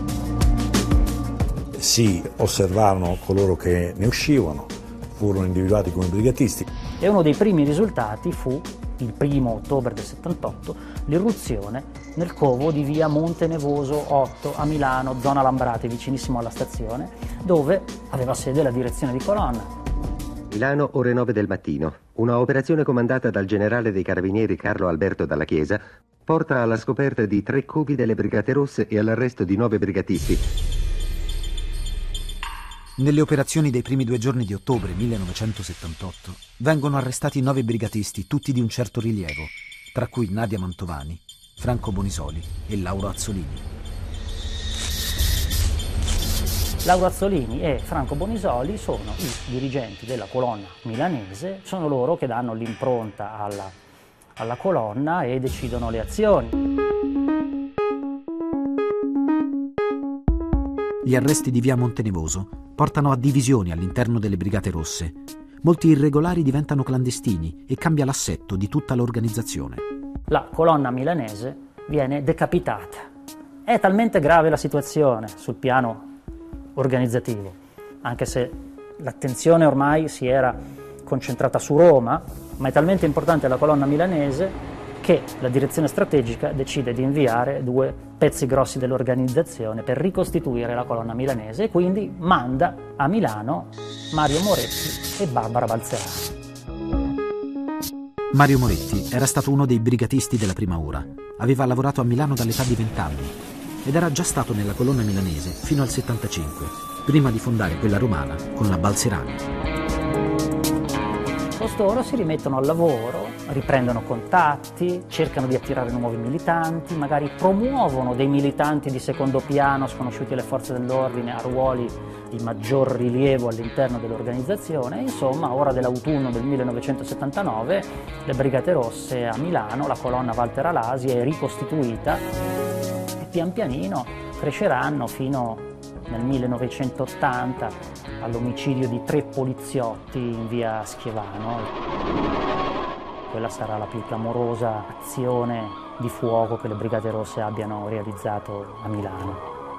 si osservarono coloro che ne uscivano, furono individuati come brigatisti. E uno dei primi risultati fu, il 1° ottobre del 78, l'irruzione nel covo di via Montenevoso 8 a Milano, zona Lambrate, vicinissimo alla stazione, dove aveva sede la direzione di colonna. Milano, ore 9 del mattino. Una operazione comandata dal generale dei carabinieri Carlo Alberto Dalla Chiesa porta alla scoperta di 3 covi delle Brigate Rosse e all'arresto di 9 brigatisti. Nelle operazioni dei primi 2 giorni di ottobre 1978 vengono arrestati 9 brigatisti, tutti di un certo rilievo, tra cui Nadia Mantovani, Franco Bonisoli e Lauro Azzolini. Lauro Azzolini e Franco Bonisoli sono i dirigenti della colonna milanese, sono loro che danno l'impronta alla colonna e decidono le azioni. Gli arresti di via Montenevoso portano a divisioni all'interno delle Brigate Rosse. Molti irregolari diventano clandestini e cambia l'assetto di tutta l'organizzazione. La colonna milanese viene decapitata. È talmente grave la situazione sul piano organizzativo, anche se l'attenzione ormai si era concentrata su Roma, ma è talmente importante la colonna milanese che la direzione strategica decide di inviare 2 pezzi grossi dell'organizzazione per ricostituire la colonna milanese e quindi manda a Milano Mario Moretti e Barbara Balzerani. Mario Moretti era stato uno dei brigatisti della prima ora. Aveva lavorato a Milano dall'età di 20 anni ed era già stato nella colonna milanese fino al 75, prima di fondare quella romana con la Balzerani. Costoro si rimettono al lavoro, riprendono contatti, cercano di attirare nuovi militanti, magari promuovono dei militanti di secondo piano sconosciuti alle forze dell'ordine a ruoli di maggior rilievo all'interno dell'organizzazione. Insomma, ora dell'autunno del 1979, le Brigate Rosse a Milano, la colonna Walter Alasi è ricostituita e pian pianino cresceranno fino nel 1980 all'omicidio di 3 poliziotti in via Schiavano. Quella sarà la più clamorosa azione di fuoco che le Brigate Rosse abbiano realizzato a Milano.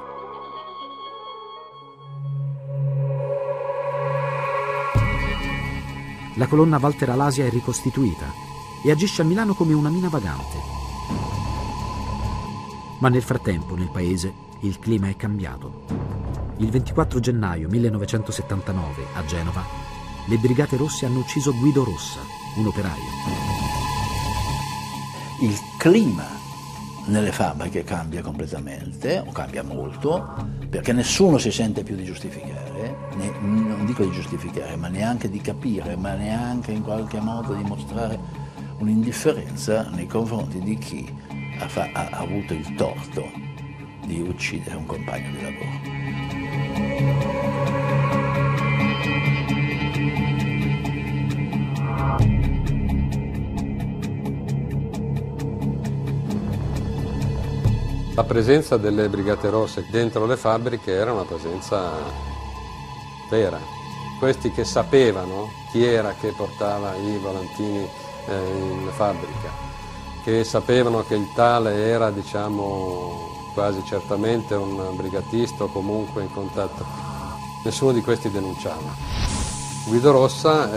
La colonna Walter Alasia è ricostituita e agisce a Milano come una mina vagante. Ma nel frattempo, nel paese, il clima è cambiato. Il 24 gennaio 1979, a Genova, le Brigate Rosse hanno ucciso Guido Rossa, un operaio. Il clima nelle fabbriche cambia completamente, o cambia molto, perché nessuno si sente più di giustificare, non dico di giustificare, ma neanche di capire, ma neanche in qualche modo di mostrare un'indifferenza nei confronti di chi ha avuto il torto di uccidere un compagno di lavoro. La presenza delle Brigate Rosse dentro le fabbriche era una presenza vera. Questi che sapevano chi era che portava i volantini in fabbrica, che sapevano che il tale era, diciamo, quasi certamente un brigatista o comunque in contatto, nessuno di questi denunciava. Guido Rossa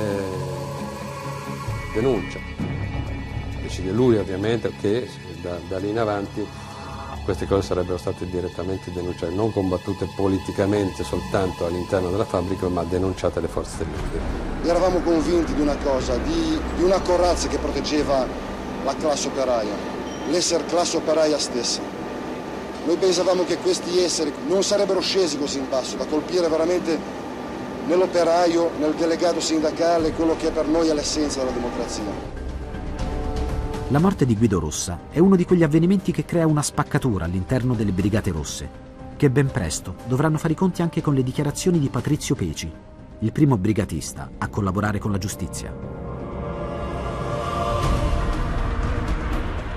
denuncia, decide lui ovviamente che da lì in avanti queste cose sarebbero state direttamente denunciate, non combattute politicamente soltanto all'interno della fabbrica, ma denunciate alle forze dell'ordine. Eravamo convinti di una cosa, di una corazza che proteggeva la classe operaia, l'essere classe operaia stessa. Noi pensavamo che questi esseri non sarebbero scesi così in basso, da colpire veramente nell'operaio, nel delegato sindacale, quello che per noi è l'essenza della democrazia. La morte di Guido Rossa è uno di quegli avvenimenti che crea una spaccatura all'interno delle Brigate Rosse, che ben presto dovranno fare i conti anche con le dichiarazioni di Patrizio Peci, il primo brigatista a collaborare con la giustizia.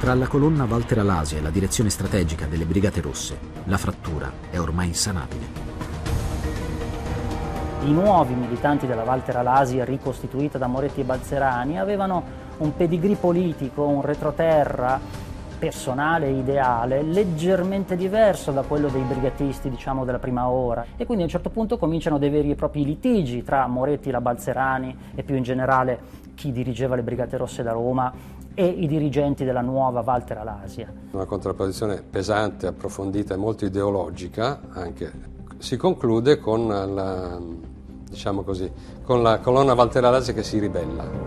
Tra la colonna Walter Alasia e la direzione strategica delle Brigate Rosse, la frattura è ormai insanabile. I nuovi militanti della Walter Alasia, ricostituita da Moretti e Balzerani, avevano un pedigree politico, un retroterra personale e ideale leggermente diverso da quello dei brigatisti, diciamo, della prima ora, e quindi a un certo punto cominciano dei veri e propri litigi tra Moretti, la Balzerani e più in generale chi dirigeva le Brigate Rosse da Roma e i dirigenti della nuova Walter Alasia. Una contrapposizione pesante, approfondita e molto ideologica anche. Si conclude con la, diciamo così, con la colonna Walter Alasia che si ribella.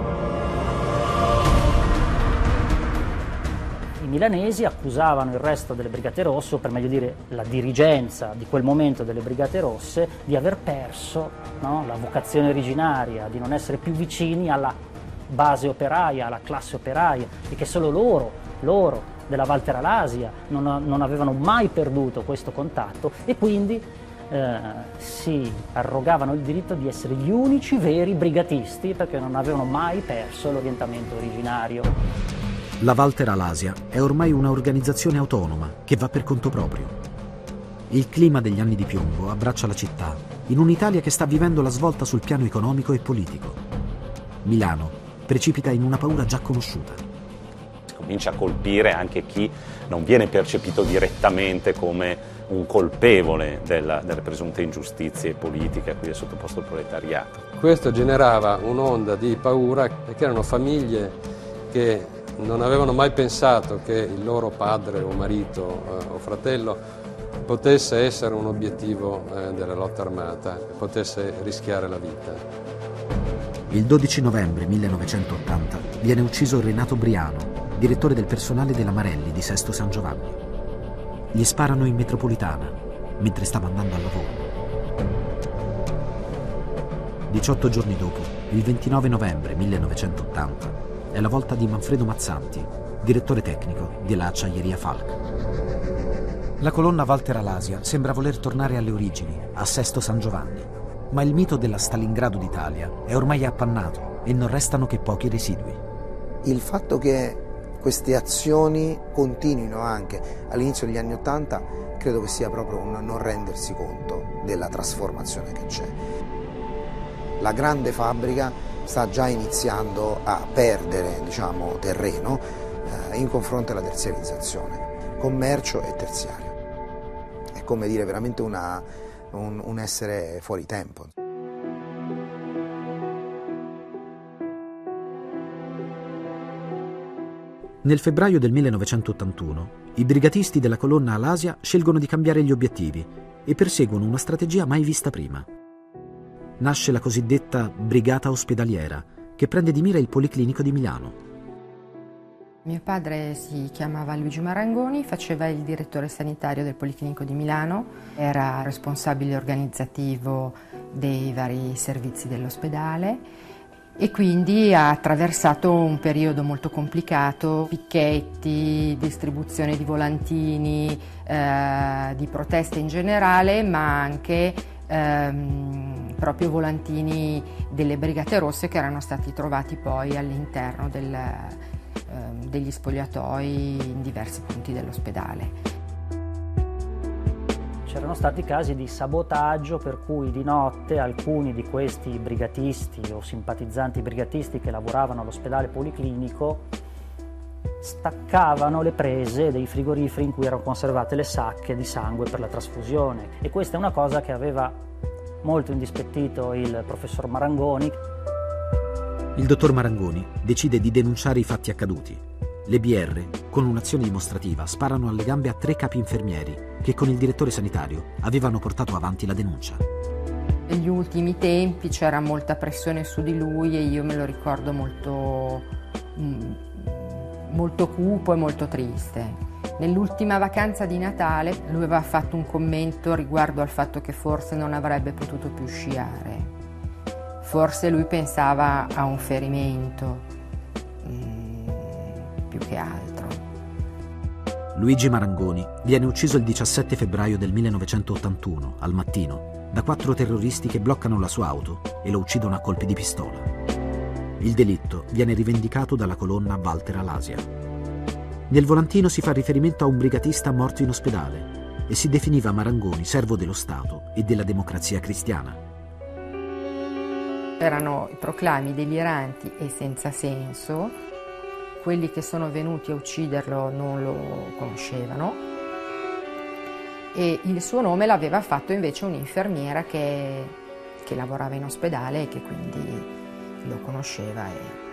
I milanesi accusavano il resto delle Brigate Rosse, o per meglio dire la dirigenza di quel momento delle Brigate Rosse, di aver perso, no, la vocazione originaria, di non essere più vicini alla base operaia, alla classe operaia, e che solo loro della Walter Alasia non avevano mai perduto questo contatto, e quindi si arrogavano il diritto di essere gli unici veri brigatisti perché non avevano mai perso l'orientamento originario. La Walter Alasia è ormai una organizzazione autonoma che va per conto proprio. Il clima degli anni di piombo abbraccia la città in un'Italia che sta vivendo la svolta sul piano economico e politico. Milano precipita in una paura già conosciuta. Comincia a colpire anche chi non viene percepito direttamente come un colpevole delle presunte ingiustizie politiche a cui è sottoposto il proletariato. Questo generava un'onda di paura perché erano famiglie che non avevano mai pensato che il loro padre o marito o fratello potesse essere un obiettivo della lotta armata, potesse rischiare la vita. Il 12 novembre 1980 viene ucciso Renato Briano, direttore del personale della Marelli di Sesto San Giovanni. Gli sparano in metropolitana mentre stava andando al lavoro. 18 giorni dopo, il 29 novembre 1980, è la volta di Manfredo Mazzanti, direttore tecnico della acciaieria Falck. La colonna Walter Alasia sembra voler tornare alle origini, a Sesto San Giovanni, ma il mito della Stalingrado d'Italia è ormai appannato e non restano che pochi residui. Il fatto che queste azioni continuino anche all'inizio degli anni '80 credo che sia proprio un non rendersi conto della trasformazione che c'è. La grande fabbrica sta già iniziando a perdere, diciamo, terreno in confronto alla terziarizzazione, commercio e terziario. È come dire veramente un essere fuori tempo. Nel febbraio del 1981 i brigatisti della colonna Alasia scelgono di cambiare gli obiettivi e perseguono una strategia mai vista prima. Nasce la cosiddetta Brigata Ospedaliera, che prende di mira il Policlinico di Milano. Mio padre si chiamava Luigi Marangoni, faceva il direttore sanitario del Policlinico di Milano, era responsabile organizzativo dei vari servizi dell'ospedale e quindi ha attraversato un periodo molto complicato, picchetti, distribuzione di volantini, di proteste in generale, ma anche proprio volantini delle Brigate Rosse che erano stati trovati poi all'interno degli spogliatoi in diversi punti dell'ospedale. C'erano stati casi di sabotaggio per cui di notte alcuni di questi brigatisti o simpatizzanti brigatisti che lavoravano all'ospedale policlinico staccavano le prese dei frigoriferi in cui erano conservate le sacche di sangue per la trasfusione, e questa è una cosa che aveva molto indispettito il professor Marangoni. Il dottor Marangoni decide di denunciare i fatti accaduti. Le BR, con un'azione dimostrativa, sparano alle gambe a 3 capi infermieri che con il direttore sanitario avevano portato avanti la denuncia. Negli ultimi tempi c'era molta pressione su di lui e io me lo ricordo molto cupo e molto triste. Nell'ultima vacanza di Natale lui aveva fatto un commento riguardo al fatto che forse non avrebbe potuto più sciare. Forse lui pensava a un ferimento, più che altro. Luigi Marangoni viene ucciso il 17 febbraio del 1981, al mattino, da 4 terroristi che bloccano la sua auto e lo uccidono a colpi di pistola. Il delitto viene rivendicato dalla colonna Walter Alasia. Nel volantino si fa riferimento a un brigatista morto in ospedale e si definiva Marangoni servo dello Stato e della democrazia cristiana. Erano proclami deliranti e senza senso. Quelli che sono venuti a ucciderlo non lo conoscevano e il suo nome l'aveva fatto invece un'infermiera che lavorava in ospedale e che quindi lo conosceva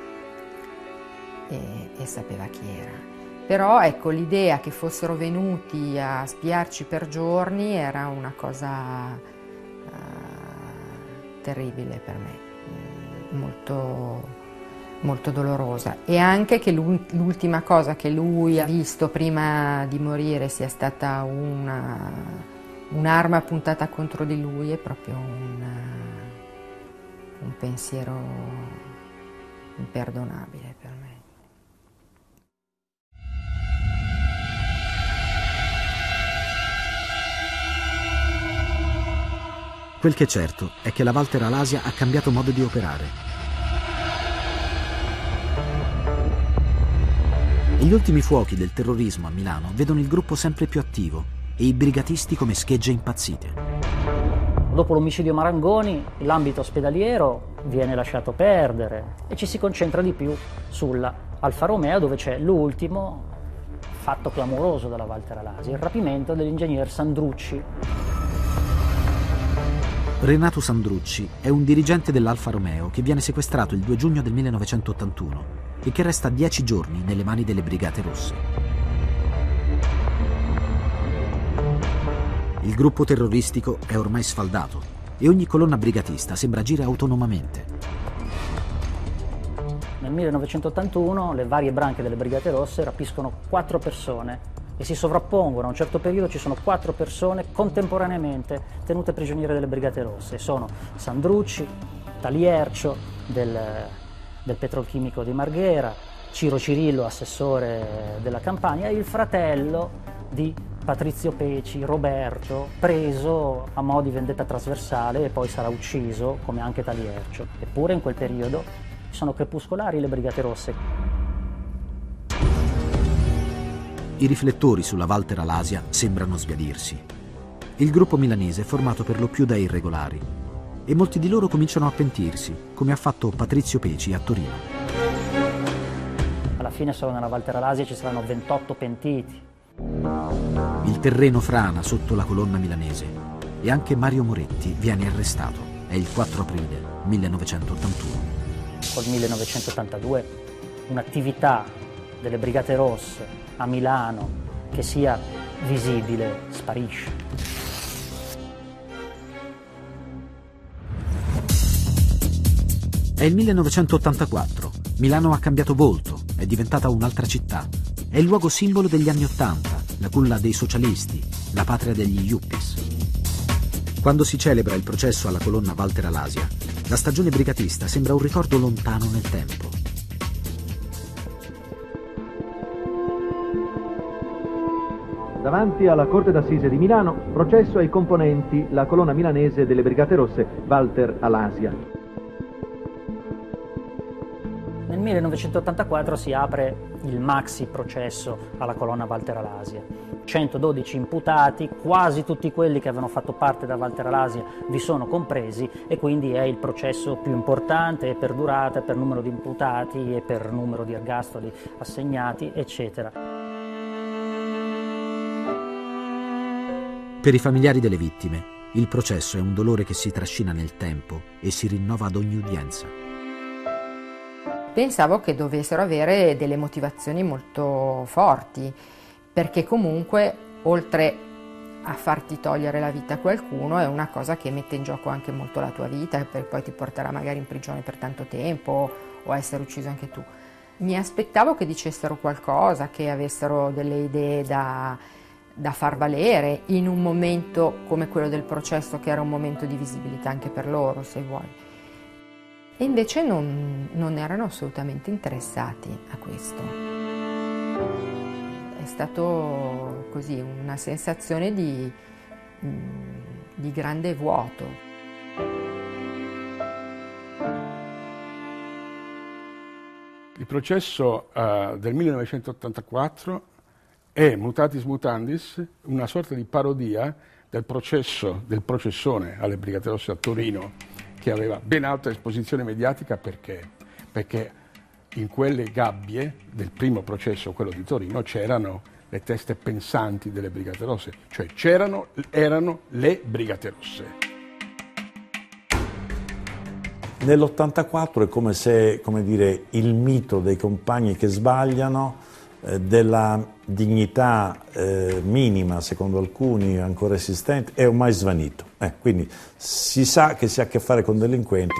e sapeva chi era. Però ecco, l'idea che fossero venuti a spiarci per giorni era una cosa terribile per me, molto, molto dolorosa. E anche che l'ultima cosa che lui ha visto prima di morire sia stata un'arma puntata contro di lui è proprio un pensiero imperdonabile per me. Quel che è certo è che la Walter Alasia ha cambiato modo di operare. E gli ultimi fuochi del terrorismo a Milano vedono il gruppo sempre più attivo e i brigatisti come schegge impazzite. Dopo l'omicidio Marangoni, l'ambito ospedaliero viene lasciato perdere e ci si concentra di più sulla Alfa Romeo, dove c'è l'ultimo fatto clamoroso della Walter Alasia, il rapimento dell'ingegner Sandrucci. Renato Sandrucci è un dirigente dell'Alfa Romeo che viene sequestrato il 2 giugno del 1981 e che resta 10 giorni nelle mani delle Brigate Rosse. Il gruppo terroristico è ormai sfaldato e ogni colonna brigatista sembra agire autonomamente. Nel 1981 le varie branche delle Brigate Rosse rapiscono 4 persone e si sovrappongono. A un certo periodo ci sono 4 persone contemporaneamente tenute prigioniere delle Brigate Rosse. Sono Sandrucci, Taliercio del petrolchimico di Marghera, Ciro Cirillo, assessore della Campania, e il fratello di Patrizio Peci, Roberto, preso a mo' di vendetta trasversale e poi sarà ucciso, come anche Taliercio. Eppure in quel periodo sono crepuscolari le Brigate Rosse. I riflettori sulla Walter Alasia sembrano sbiadirsi. Il gruppo milanese è formato per lo più da irregolari e molti di loro cominciano a pentirsi, come ha fatto Patrizio Peci a Torino. Alla fine solo nella Walter Alasia ci saranno 28 pentiti. Il terreno frana sotto la colonna milanese e anche Mario Moretti viene arrestato. È il 4 aprile 1981. Col 1982 un'attività delle Brigate Rosse a Milano che sia visibile sparisce. È il 1984. Milano ha cambiato volto, è diventata un'altra città. È il luogo simbolo degli anni '80, la culla dei socialisti, la patria degli yuppies. Quando si celebra il processo alla colonna Walter Alasia, la stagione brigatista sembra un ricordo lontano nel tempo. Davanti alla Corte d'Assise di Milano, processo ai componenti la colonna milanese delle Brigate Rosse, Walter Alasia. Nel 1984 si apre il maxi processo alla colonna Walter Alasia. 112 imputati, quasi tutti quelli che avevano fatto parte da Walter Alasia vi sono compresi e quindi è il processo più importante per durata, per numero di imputati e per numero di ergastoli assegnati, eccetera. Per i familiari delle vittime, il processo è un dolore che si trascina nel tempo e si rinnova ad ogni udienza. Pensavo che dovessero avere delle motivazioni molto forti, perché comunque, oltre a farti togliere la vita a qualcuno, è una cosa che mette in gioco anche molto la tua vita e poi ti porterà magari in prigione per tanto tempo o a essere ucciso anche tu. Mi aspettavo che dicessero qualcosa, che avessero delle idee da far valere in un momento come quello del processo, che era un momento di visibilità anche per loro, se vuoi. E invece non erano assolutamente interessati a questo. È stato così una sensazione di grande vuoto. Il processo del 1984 è, mutatis mutandis, una sorta di parodia del processone alle Brigate Rosse a Torino, che aveva ben alta esposizione mediatica. Perché in quelle gabbie del primo processo, quello di Torino, c'erano le teste pensanti delle Brigate Rosse, cioè erano le Brigate Rosse. Nell'84 è come se, come dire, il mito dei compagni che sbagliano, della dignità minima, secondo alcuni ancora esistente, è ormai svanito. Quindi si sa che si ha a che fare con delinquenti.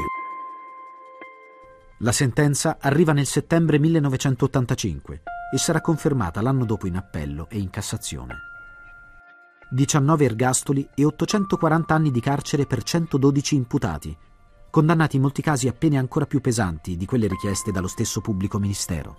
La sentenza arriva nel settembre 1985 e sarà confermata l'anno dopo in appello e in Cassazione. 19 ergastoli e 840 anni di carcere per 112 imputati, condannati in molti casi a pene ancora più pesanti di quelle richieste dallo stesso pubblico ministero.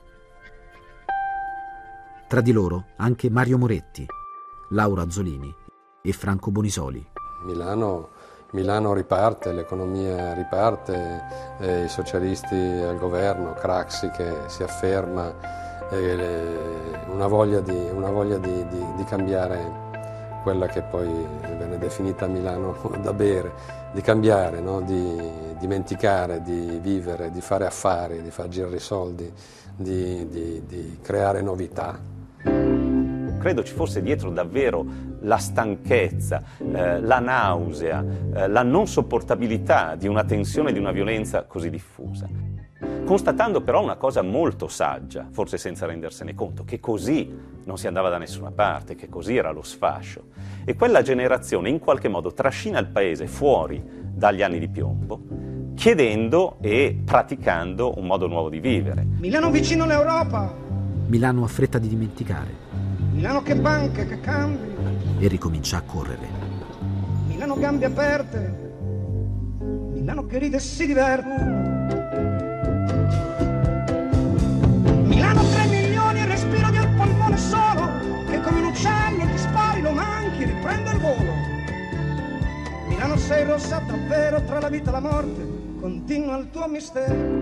Tra di loro anche Mario Moretti, Lauro Azzolini e Franco Bonisoli. Milano riparte, l'economia riparte, i socialisti al governo, Craxi che si afferma, una voglia di cambiare quella che poi venne definita Milano da bere, di cambiare, no? Di dimenticare, di vivere, di fare affari, di far girare i soldi, di creare novità. Credo ci fosse dietro davvero la stanchezza, la nausea, la non sopportabilità di una tensione, di una violenza così diffusa. Constatando però una cosa molto saggia, forse senza rendersene conto, che così non si andava da nessuna parte, che così era lo sfascio. E quella generazione in qualche modo trascina il paese fuori dagli anni di piombo, chiedendo e praticando un modo nuovo di vivere. Milano vicino all'Europa. Milano ha fretta di dimenticare. Milano che banche, che cambi. E ricomincia a correre. Milano gambe aperte. Milano che ride e si diverte. Milano 3 milioni e respiro del polmone solo, che come un uccello ti spari, lo manchi, riprende il volo. Milano sei rossa davvero tra la vita e la morte, continua il tuo mistero.